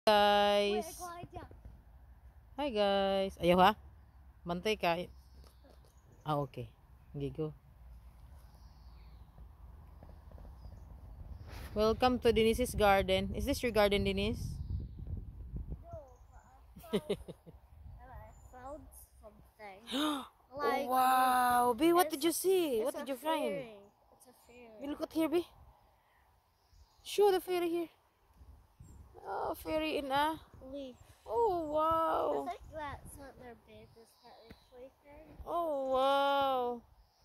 Guys. Hi guys. Ayaw ha? Bantay ka. Okay. Sige, go. Welcome to Denise's garden. Is this your garden, Denise? I found something. Oh, wow. B, what did you see? What It's did a you find? fairy. It's a fairy. B, look at here, B. Show the fairy here. Oh, fairy in a... Leaf. Oh, I wow. think that's what their babies that they sleep in. Oh, wow.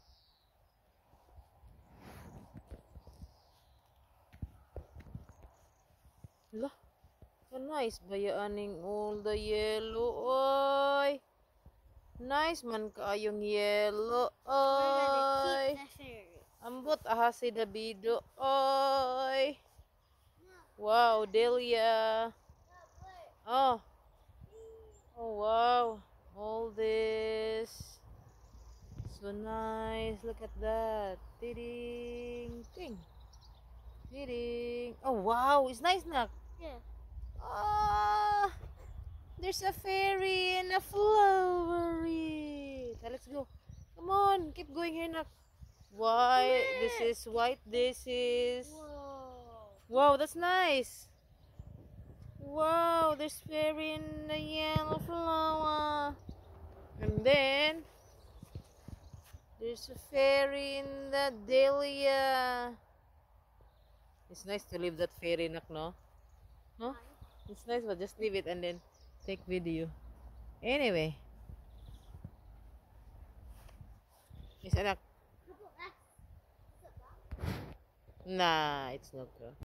Lah, nice ba aning all the yellow, oy. Nice man kaayong yellow, We're gonna oy. keep the fairy. Ambot aha si Davido, oy. Wow, Delia. Oh. Oh, wow. All this. So nice. Look at that. Ding, ding. Ding. Oh, wow. It's nice, nak. Yeah. Ah, there's a fairy and a flowery. So let's go. Come on, keep going here, nak. White. This is white. This is. Whoa. Wow, that's nice. Wow, there's fairy in the yellow flower. And then there's a fairy in the dahlia. It's nice to leave that fairy, nak, no? No? It's nice, but just leave it and then take video. Anyway. Is anak. Nah, it's not.